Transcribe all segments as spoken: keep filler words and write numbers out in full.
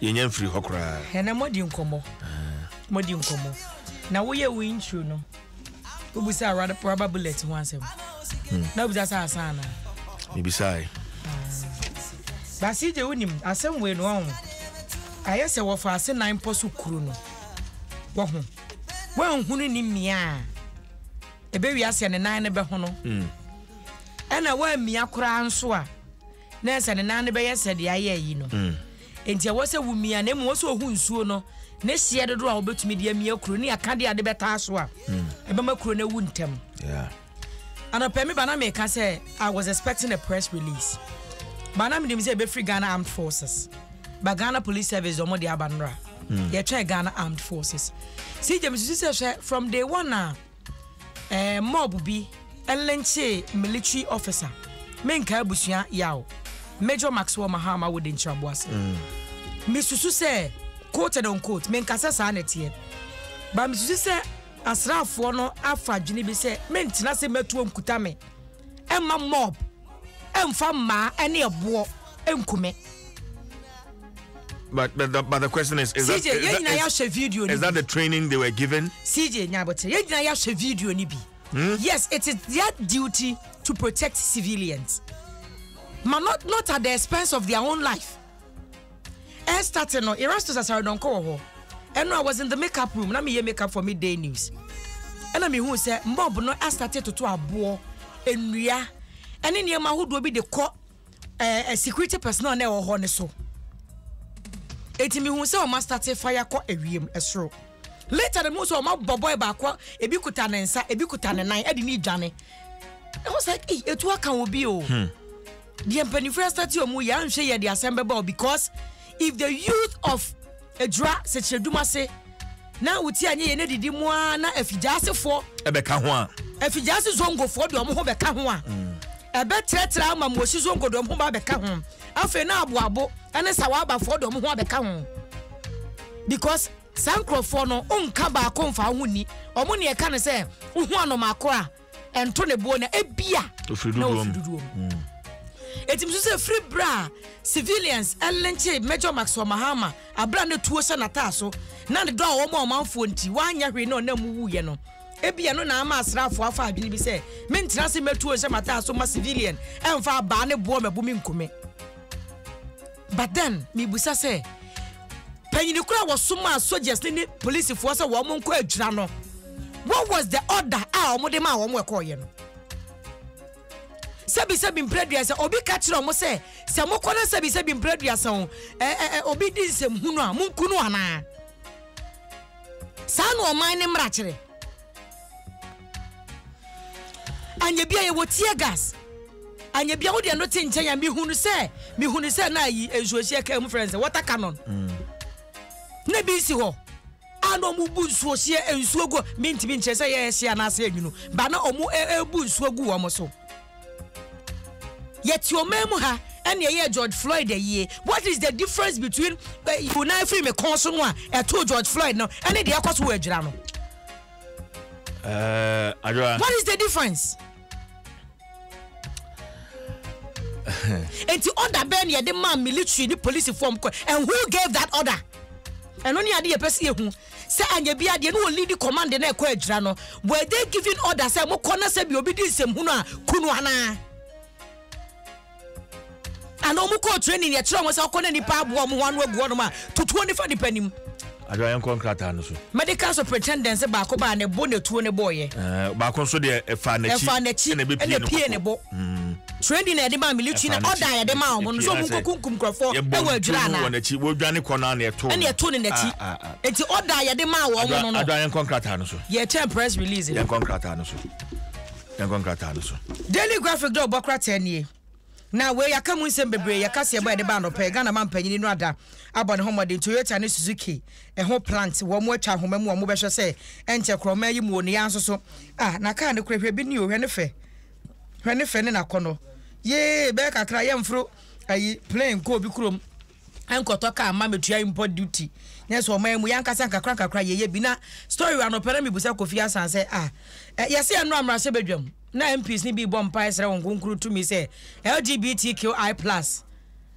yenye free hokra ena modi nkomo modi nkomo na wo ye win true no ubusa rather rubber bullet once na ubusa sa sana mi bisai ba si je wonim asem we no on ayese wo fa ase nine poso kuru no wo ho wo hunu ni mia ebe wi ase ne nine ne be ho no mm ena wa mia kura nso a na ese ne nine ne be yese de aye yi no mm enti wo se wu mia na mu wo se ohu nsuo no ne hye dodo a obetumi de mia kuru ni aka de ade beta so a ebe ma kuru na wu ntem yeah and opemi bana me ka say I was expecting a press release bana me dem say be free Ghana Armed Forces but Ghana Police Service omo de abanra ye try Ghana Armed Forces see dem say from day one na eh mob bi elenche military officer menka abusia yawo Major Maxwell Mahama would in Chaboas Missus say quote and unquote menka say sanity but Missus say asrafo no afa dwene bi say mentina say metu nkutame emma mob emfa ma ene ebo enkume. But but the, but the question is is, C J, that, is, that, is, video is that the training they were given? C J nyabote ye na ya hwe video ni bi. Yes, it is their duty to protect civilians. But not not at the expense of their own life. I started no Erastus asare don ko ho. And I was in the makeup room, na me ye makeup for midday news. And I me who say mob no I started to to abo enua. And in yema who do be the call a security personnel na ho ne so. Eti me hu say o master te fire ko ewiem esro. Later the most of my boy back ebi kuta ne nsa ebi kuta ne nan e di ni dwane. I was like, "Eh, etu aka obi o." Hmm. The empenifra start you mu ya nhwe ye the assemble because if the youth of Ejura Secheduma say na uti anye ye ne didi mu na afijase fo ebeka ho a afijase zongo fo de omo ho beka ho a ebe tretra ma mo si zongo de omo ba beka ho afa na aboabo ene sawaba fo de omo ho beka ho because sankrofo no onka ba konfa ho ni omo ne e ka ne se hu anomakora ento ne bo na ebia ofiduduom etim so say free bra civilians elenche Major Maxwell Mahama abra ne tuo se nata so na de do a wo ma omanfo nti wanya hwe no na mu wuye no ebia no na ama asrafo afa adwene bi se mentina se metuo se mata so ma civilian emfa ba ne bo mebu mi nkome. But then mi busa say panyini kura wo soma soldiers ni police force wo mo nko adwira no what was the order a wo de ma wo mo ekoye no Sabi sabi mpredua se obi ka kire omo se se mokona sabi sabi mpredua se eh eh obi di nsem hunu a munkunu ana sa no oman ne mra kire anya bia ye wo tear gas anya bia wo de no te nchen ya mi hunu se mi hunu se na yi ensuohie ka mu friends water cannon na bi si ho ano mu bu nsuohie ensuogo mintimi nche se ye hia na ase anwunu ba na omu ebu nsuogu wo mo so. Yet your memo ha and ye George Floyd a year. What is the difference between uh, you now free me console one and two George Floyd no and the across word drama? Uh Adwa. What is the difference? And to order Ben ye the man military the police form and who gave that order? And only idea person who say and ye be the no lead the command na ko adwira no were they giving order say mo corner say be obi di nsem hu no a kunu ana and omu ko training ye tro mo say okona nipa abo mo hanu agu no ma to twenty-four nipanim adwa yan contract no so medical superintendent ba ko ba ne bo ne tuo ne boye eh ba ko so de e fa na chi e be pie ne bo training na de ma military na order ye de ma omo no so mu ko kunkum krofo e wa adwira na na chi wo dwane ko na na eto e na eto ne na chi enti order ye de ma wo omo no no adwa yan contract no so ye ten press release yan contract no so yan contract no so Daily Graphic do bokra ten ye na we yakamu nsem bebre yakase eba de ba no pe Ghana man panyini no ada abone homode Toyota ne Suzuki e ho plant wo mo atwa homamu wo mo be hwe se enche kroma yi mu oni yanso so ah na ka ne kurehwe bi ni o hwe ne fe hwe ne fe ne na kono ye be kakra ye mfro ayi plane ko bi krom enkoto ka ma metua import duty yes o mamu yankasa kakra kakra ye ye bi na story wa no pere mi busa Kofi Asan se ah yesi anu amra se bedwam na M Ps ni bi bom pa esre won kunkuru to me say L G B T Q I plus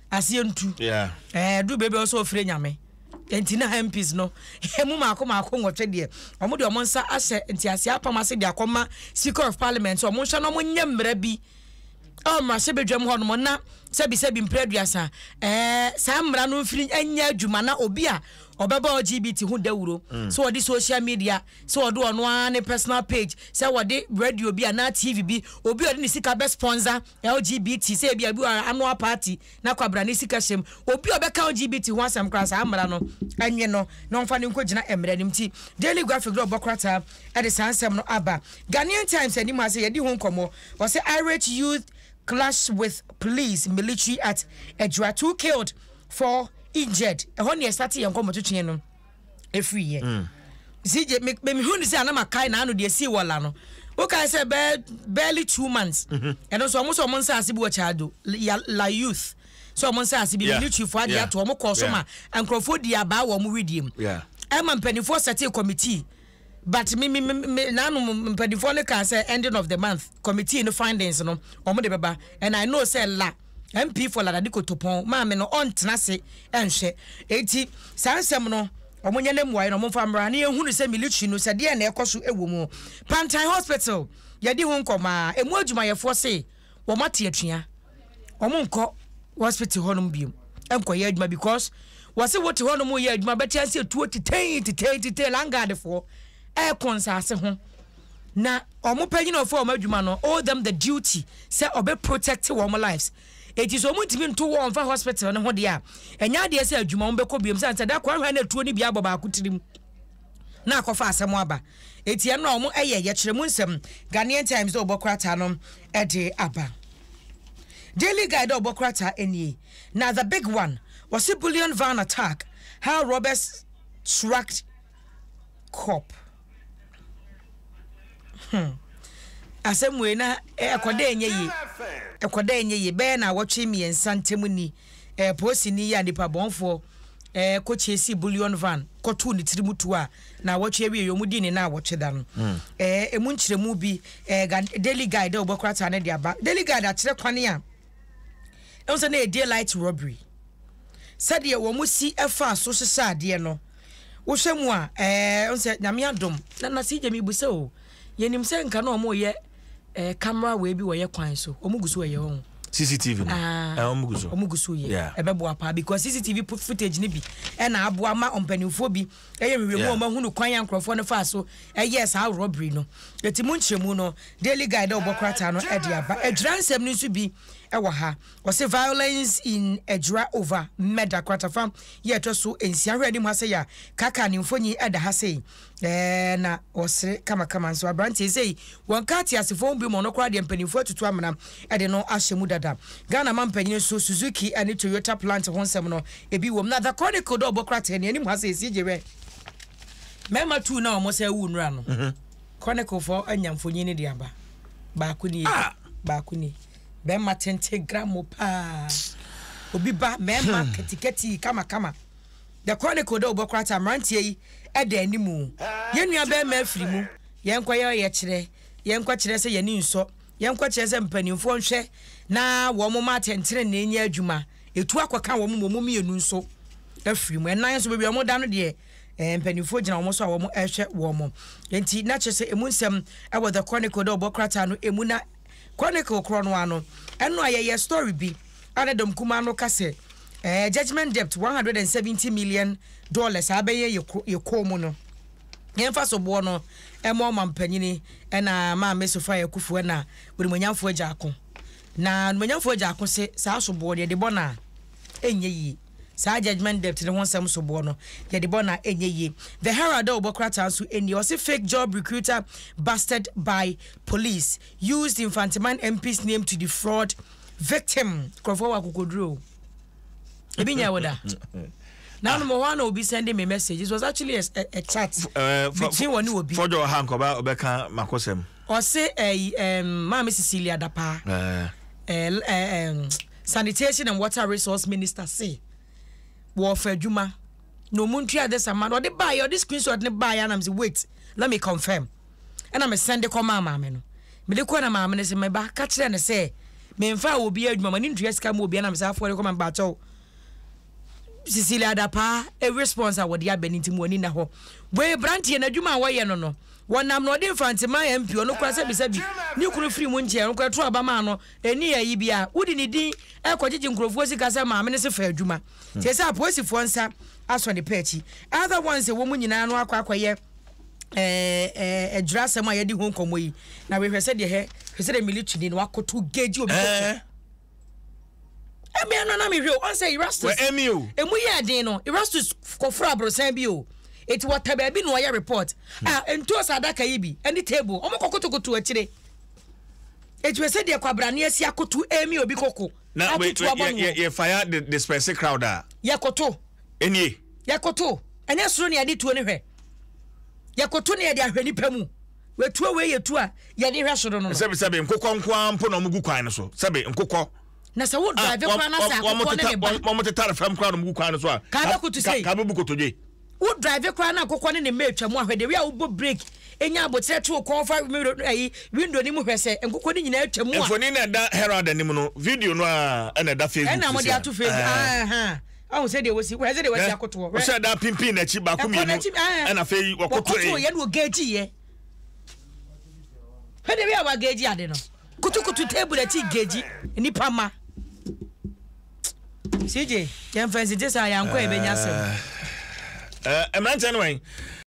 asientu yeah eh do baby also ofre nyame enti na M Ps no emu maako maako ngotwe de omo de omo nsa ahye enti ase apamase de akoma Speaker of Parliament omo hye no mo nyemmra bi o ma se bedwam ho no na sebi sebi mpraduasa eh sa mra no mfiri anya adwuma na obi a obeba L G B T hu dawuro so odi social media so odi ono an personal page so odi radio bi na T V bi obi odi ni sika be sponsor L G B T say bi abi annual party na kwabra ni sika shem obi obeka L G B T hu asem kra sa amra no anwe no no mfa ni nkogina emra nim ti Daily Graphic do bokrata e de sansem no aba Ghanaian Times ani ma say ye di hu nkomo was say irate youth clash with police military at Ejura, two killed, four injured. A honey started and come to Chino every year. See, me who is an amakai now, the sea wallano. Okay, I said barely two months, and also almost a month as a child, la youth. So, months as a military for the Atomo Cosoma and Crawford the Aba or Muridium. Yeah, I'm a penny for Sati committee. But me me me now before the can say ending of the month committee no findings no omo de beba and I know say la M P for la diko topon ma me no on tenase enhwe eti sansem no omo nya nem wai no mo famra na ehunu say military no say de na ekoso ewo mu Pantai Hospital ye di ho nkoma emu adwuma ye fo say wo mate atua omo nko hospital honum biom enko ye adwuma because wase wote honum ye adwuma betia say tuo titain titain titain langade fo e konsase ho na omo pagina of omo adwuma no owe them the duty say obe protect our lives. It is omo timi nto wo for hospital no ho de a enya de say adwuma mo beko biom say da kwa hwa na tuo ni bia baba akotirim na akofa asem aba etie no omo eye ye kire mu nsem Ghanaian Times do bokrata no e de aba Daily Guide do bokrata eni na the big one was a bullion van attack how robbers tracked cop. Hmm. Asemwe na ekoda enye yi ekoda enye yi be na wotwe miensa ntemu ni eh posi ni ya nipa bonfo eh kochesi bullion van kotu ni tirimutu a na wotwe wi yomudi ni na wotwe da no eh emu nkyeremu bi eh Daily Guide obokrata na de aba Daily Guide a kire kwane a enso na e daylight robbery said ye wo musi efa so sesade no wo hwemu a eh enso nyame adom na na si jemi buse o yenim se nka na omo ye eh camera we bi wo ye kwan so omo gusu ye ho C C T V no eh omo gusu omo gusu ye ebebo apa because C C T V footage ni bi e na aboa ma ompanimfo bi eye mewemu o ma hunu kwan yankrofo no fa so eh yes how robbery no etimu nkyeremu no Daily Guide obokrata no e dia ba Ejura nsem ni so bi e wo ha was say violence in Ejura over murder quarter fam ye to so ensia hwede mu ase ya kaka ni mfonyi e da ha sei eh na osre kama kama so abranti sei won ka ti asefo bi mo no kra de mpanimfo atutu amana e de no ahyemu dada Ghana man panyin so Suzuki and Toyota plant ho nsem no e bi wom na the chronicle do obokrata ni anim ha sei sie jewe mema tu na omo say wu nura no mhm chronicle for anyamfonyi ni de aba ba ku ni ba ku ni be matente gramo pa obi ba mema ketiketi kama kama the chronicle do obokrata mantie yi e da animu yenua be ma afiri mu yenkwa ye ye kire yenkwa kire se ye ni nso yenkwa kire se mpanimfo nhwe na wo mo matentere na enye adwuma etu akoka wo mo mo mienu nso afiri mu enan so be mo da no de eh mpanimfo gina wo so wo mo ehwe wo mo enti na kyese emu nsem e wo the chronicle do obokrata no emu na chronicle kro no ano eno ayeye story bi Adom kuma no kase eh judgment debt one hundred seventy million dollars abeye ye komu no yemfa so bo no emo mampanyini ena ma mesofa ye kufu na bodimonyamfo agya ako na monyamfo agya ako se sa so bo de de bona enye yi sa judgment debt ne wonsem so bo no ye de bona enye yi the Herald obokrata so eni o se fake job recruiter busted by police used Mfantsiman M P's name to defraud victim krofo wa kokodro ebinya woda now no one will be sending me messages. It was actually a, a, a chat uh, for, between one will be for your hand cover obeka makosem or say a um Mama Cecilia Dapa uh, uh, um, sanitation and water resource minister say warfare juma no muntia this man or the buy or this screenshot ne buy and I'm say wait let me confirm and I'm send the come mama no me de ko na mama ne say me ba ka kire ne say me mfa obi adwuma mani ntua sika mo obi na me sa afore come ba cho Cecilia Dapa a response a wodi abani ntimu ani na ho we brantie na adwuma wo ye no no wonam no de Mfantsiman M P ono kwa se bi se bi ni kunu free mu nche no kwa to abama no eni ayi bia wodi ni din e kogigi nkrofo sika se ma me ne se fa adwuma tie se aposifo nsa aso ne pechi other ones wo mu nyina no akwa akwaye eh eh Ejura sem a ye di ho nkomo yi na we hwese de he hwese de military ni wakoto geji obi eh emi no na me hwe on say Erastus we emi o emu ye den no Erastus kofra abrosan bi o eti wata ba bi no ya report ah ento sadaka yi bi any table omo kokotokoto akire eti we say de kwabra na asi akoto emi obi koko na we ye fire the the specific crowd a yakoto eni yakoto anya soro ne ade tuo ne hwe yakoto ne ade ahwe ni pamu we tuo we ye tu a ye de hwe soro no sebe sebe nkokọ nkwa mpo na omugu kwan no so sebe nkokọ na sa wo drive kwa na sa akokọ ne ba mo mo tetare fam kwa no omugu kwan no so a ka ba kutu sei ka ba bukotoje wo drive kwa na akokọ ne ne ma atwa mu ahwe we a wo bo break enya abotre to kon fa window ni mu hwese nkokọ ni nyina atwa mu a enfoni na da herald anim no video no a na da Facebook na mo de ato Facebook aha awu se de wosi wo se de wosi akoto wo se da pimpin na chi ba ko mi no na fe wakoto e ye no geji ye he de we awa geji ade no kutukutu table na chi geji ni pama C J, can fancy this I am quite benyasem. Uh, uh, I'm not anyway.